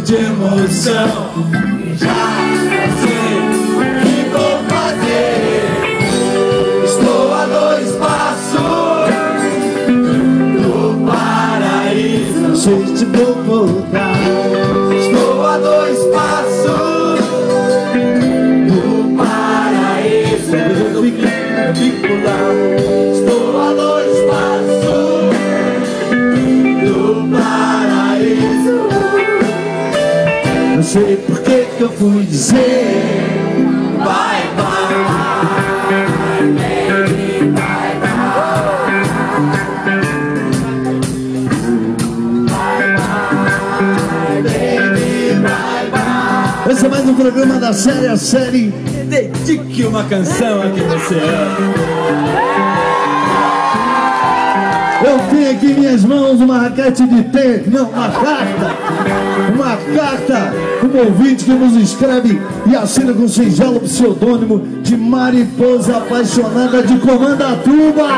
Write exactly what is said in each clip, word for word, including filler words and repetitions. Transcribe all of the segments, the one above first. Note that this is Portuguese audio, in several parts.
de emoção. Já sei o que vou fazer. Estou a dois passos do paraíso. Não sei se vou voltar. Estou a dois passos do paraíso. Eu fico, eu fico lá. Estou a dois passos do paraíso. Não sei por que que eu fui dizer Bye, bye, baby, bye, bye. Bye, bye, baby, bye, bye. Esse é mais um programa da série, a série Dedique uma canção a quem você ama. Eu tenho aqui em minhas mãos uma raquete de tê, não, uma carta. Uma carta, um ouvinte que nos escreve e assina com o singelo pseudônimo de Mariposa Apaixonada de Comandatuba.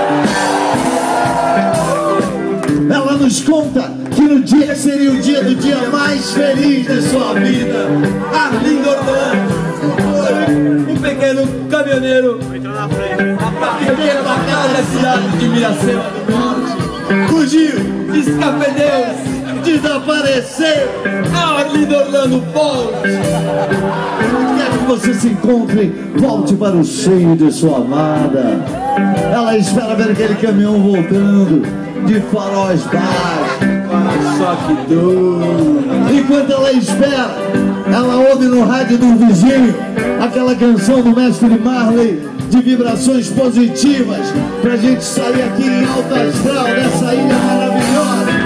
Ela nos conta que no dia seria o dia do dia mais feliz de sua vida. Arlindo Orlando, um pequeno caminhoneiro, a pequena bacana da cidade de Miracema do Norte, fugiu, escapedeu, Desapareceu. Arlindo Orlando, volte! Onde quer que você se encontre, volte para o seio de sua amada. Ela espera ver aquele caminhão voltando de faróis baixos. Só que dor. Enquanto ela espera, ela ouve no rádio do vizinho aquela canção do mestre Marley de vibrações positivas pra gente sair aqui em alta astral dessa ilha maravilhosa.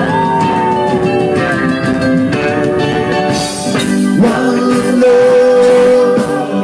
One love,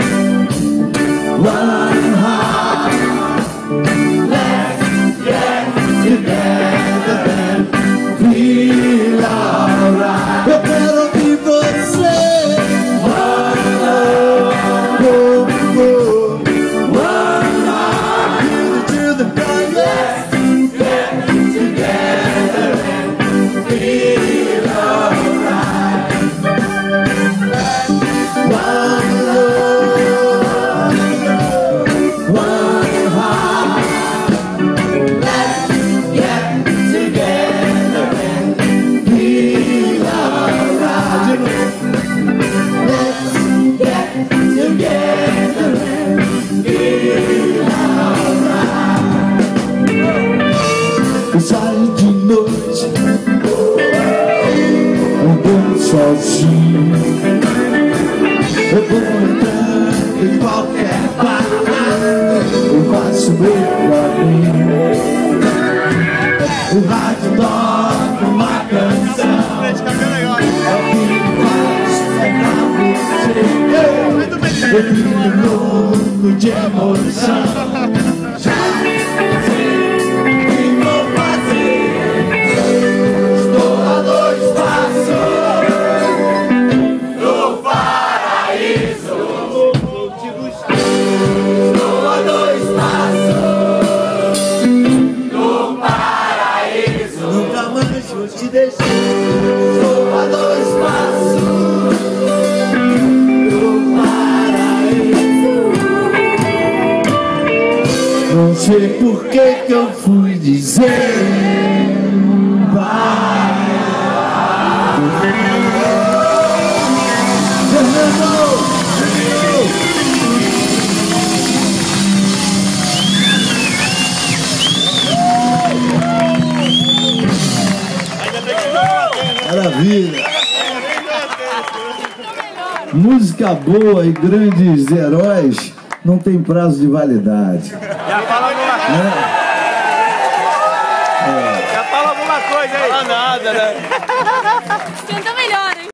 one heart, let's get together and feel alright. Eu quero ouvir você. One love, oh, oh, one heart, to the dark, let's get together and feel alright. One love, one heart, let's get together and feel alright. Let's get together and feel alright. Eu saio de noite, andando sozinho. Eu vou entrando em qualquer bar, eu faço meu caminho. O rádio toca uma canção, é o que me faz lembrar você. Eu fico louco de emoção. Já sei o que vou fazer. Estou a dois passos do paraíso. Estou a dois passos do paraíso. Nunca mais vou te deixar. Estou a dois passos do paraíso. Não sei por que que eu fui dizer vai. Maravilha. Música boa e grandes heróis não tem prazo de validade. Já fala alguma coisa. Né? Já fala alguma coisa aí. Fala nada, né? Canta melhor, hein?